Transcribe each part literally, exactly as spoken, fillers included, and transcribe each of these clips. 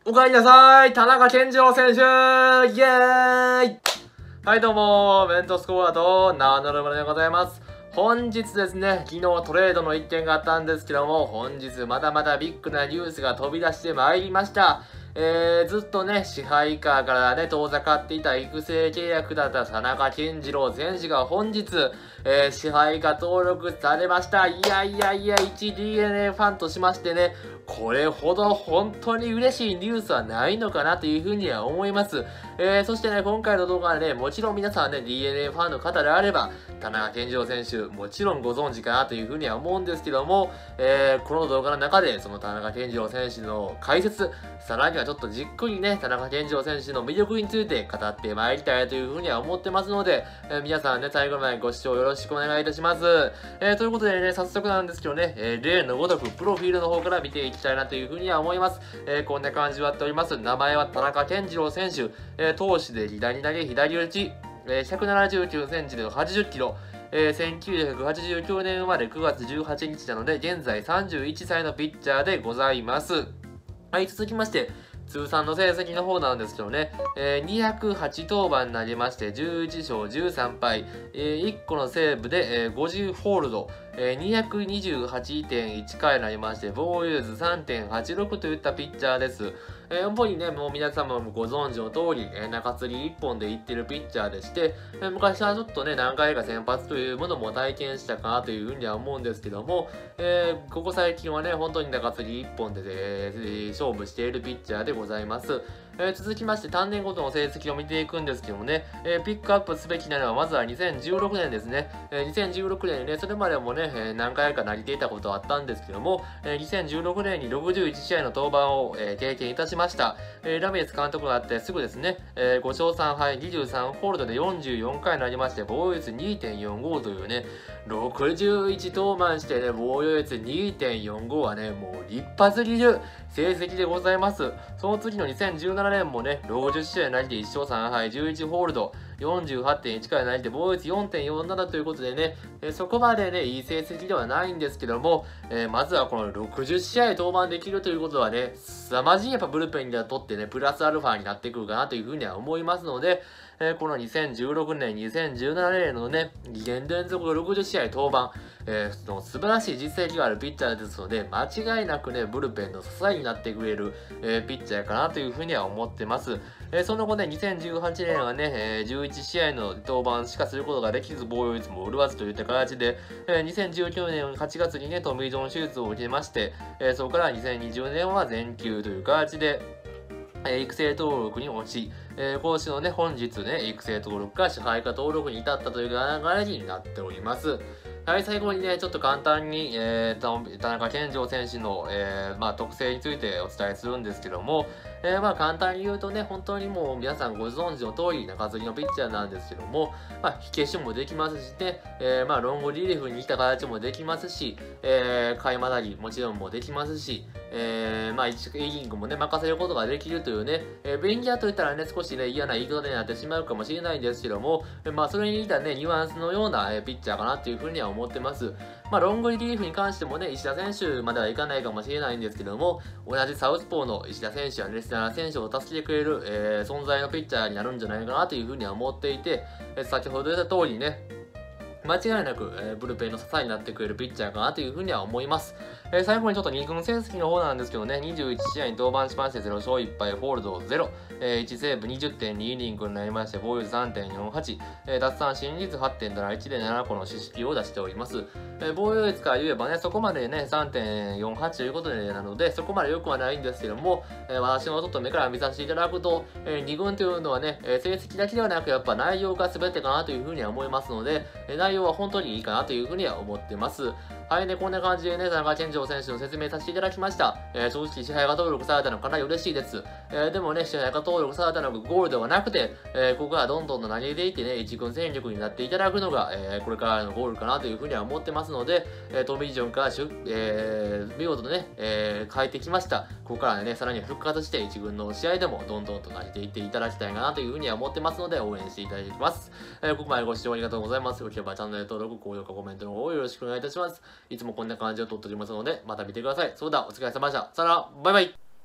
おかえりなさい、田中健二郎選手、イエーイ。はいどうも、メントスコアと名乗るものでございます。本日ですね、昨日トレードの一件があったんですけども、本日まだまだビッグなニュースが飛び出してまいりました。えー、ずっとね、支配下からね、遠ざかっていた育成契約だった田中健二郎選手が本日、えー、支配下登録されました。いやいやいや、一 ディーエヌエー ファンとしましてね、これほど本当に嬉しいニュースはないのかなというふうには思います。えー、そしてね、今回の動画はね、もちろん皆さんね、ディーエヌエー ファンの方であれば、田中健二郎選手、もちろんご存知かなというふうには思うんですけども、えー、この動画の中で、その田中健二郎選手の解説、さらにはちょっとじっくりね、田中健二郎選手の魅力について語ってまいりたいというふうには思ってますので、えー、皆さんね、最後までご視聴よろしくお願いいたします。えー、ということでね、早速なんですけどね、えー、例のごとくプロフィールの方から見ていきたいなというふうには思います。えー、こんな感じでやっております。名前は田中健二郎選手、えー、投手で左投げ左打ち、えー、ひゃくななじゅうきゅうセンチではちじゅっキロ、えー、せんきゅうひゃくはちじゅうきゅうねん生まれくがつじゅうはちにちなので、現在さんじゅういっさいのピッチャーでございます。はい、続きまして、通算の成績の方なんですけどね、えー、にひゃくはち登板投げまして、じゅういちしょうじゅうさんぱい、えー、いっこのセーブで、えー、ごじゅうホールド、えー、にひゃくにじゅうはちてんいちかい投げまして、防御率 さんてんはちろく といったピッチャーです。えー、主にね、もう皆様もご存知の通り、えー、中継ぎいっぽんでいってるピッチャーでして、えー、昔はちょっとね、何回か先発というものも体験したかなというふうには思うんですけども、えー、ここ最近はね、本当に中継ぎいっぽんで、えー、勝負しているピッチャーでございます。えー、続きまして単年ごとの成績を見ていくんですけどもね、えー、ピックアップすべきなのはまずはにせんじゅうろくねんですね。えー、にせんじゅうろくねんにね、それまでもね、えー、何回か投げていたことはあったんですけども、えー、にせんじゅうろくねんにろくじゅういちしあいの登板を、えー、経験いたしました。えー、ラミレス監督があってすぐですね、えー、ごしょうさんはい、にじゅうさんホールドでよんじゅうよんかい投げまして、防御率 にてんよんご というね、ろくじゅういち登板してね、防御率 にてんよんご はね、もう立派すぎる成績でございます。その次のにせんじゅうななねんもね、ろくじゅっしあい投げていっしょうさんはい、じゅういちホールド、よんじゅうはちてんいちかい投げて防御率 よんてんよんなな ということでね、えー、そこまでね、いい成績ではないんですけども、えー、まずはこのろくじゅっしあい登板できるということはね、凄まじいやっぱブルペンにとってね、プラスアルファになってくるかなというふうには思いますので、えー、このにせんじゅうろくねん、にせんじゅうななねんのね、にねん連続ろくじゅっしあい登板、えー、その素晴らしい実績があるピッチャーですので、間違いなくね、ブルペンの支えになってくれる、えー、ピッチャーかなというふうには思ってます。えー、その後ね、にせんじゅうはちねんはね、えー、じゅういちしあいの登板しかすることができず、防御率も潤わずといった形で、えー、にせんじゅうきゅうねんはちがつにね、トミー・ジョン手術を受けまして、えー、そこからにせんにじゅうねんは全休という形で、えー、育成登録に落ち、えー、今週のね、本日ね、育成登録から支配下登録に至ったという流れになっております。はい、最後にね、ちょっと簡単に、えー、田中健二選手の、えーまあ、特性についてお伝えするんですけども、えー、まあ簡単に言うとね、本当にもう皆さんご存知の通り、中継ぎのピッチャーなんですけども、まあ、火消しもできますしね、えー、まあロングリリーフに来た形もできますし、えー、買いまたぎもちろんもできますし、えー、まあいちイニングもね、任せることができるというね、えー、便利屋といったらね、少しね、嫌な言い方になってしまうかもしれないんですけども、えー、まあそれに似たね、ニュアンスのような、えー、ピッチャーかなっていうふうには思ってます。まあロングリリーフに関してもね、石田選手まではいかないかもしれないんですけども、同じサウスポーの石田選手やレスナー選手を助けてくれる、えー、存在のピッチャーになるんじゃないかなというふうには思っていて、えー、先ほど言った通りね、間違いなく、えー、ブルペンの支えになってくれるピッチャーかなというふうには思います。えー、最後にちょっとに軍成績の方なんですけどね、にじゅういちしあいに登板しましてぜろしょういっぱい、ホールドゼロ、えー、いちセーブ にじゅってんにイニングになりまして、防御率 さんてんよんはち、えー、奪三振率 はちてんなないちでななこの四死球を出しております。えー、防御率から言えばね、そこまでね、さんてんよんはち ということでなので、そこまで良くはないんですけども、えー、私のちょっと目から見させていただくと、えー、に軍というのはね、えー、成績だけではなく、やっぱ内容が全てかなというふうには思いますので、えー、内容は本当にいいかなというふうには思ってます。はいね、こんな感じでね、田中健二選手の説明させていただきました。えー、正直支配下登録されたのかなり嬉しいです。えー、でもね、支配下登録されたのがゴールではなくて、えー、ここからどんどんと投げていってね、一軍戦力になっていただくのが、えー、これからのゴールかなというふうには思ってますので、えー、トミー・ジョンからしゅ、えー、見事とね、えー、変えてきました。ここからね、さらに復活して一軍の試合でもどんどんと投げていっていただきたいかなというふうには思ってますので、応援していただきます。えー、ここまでご視聴ありがとうございます。よければチャンネル登録、高評価、コメントの方よろしくお願いいたします。いつもこんな感じを撮っておりますので、また見てください。それではお疲れ様でした。さよなら、バイバイ。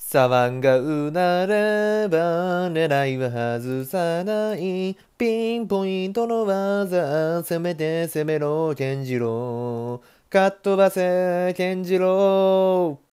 騒がうなれば狙いは外さない。ピンポイントの技、攻めて攻めろ、健次郎。かっ飛ばせ、健次郎。